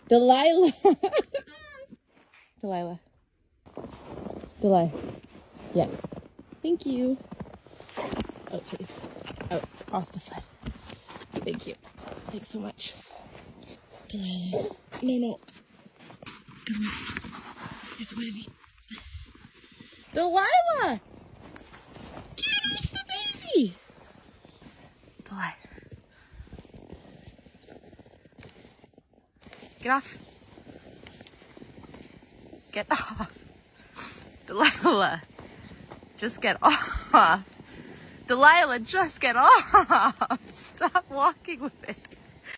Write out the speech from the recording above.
Delilah. Delilah. Delilah. Yeah. Thank you. Oh, please. Oh, off the sled. Thank you. Thanks so much. Delilah. No. Come on. Here's a baby. Delilah! Get off the baby! Delilah. Get off. Get off. Delilah. Just get off. Delilah, just get off. Stop walking with it.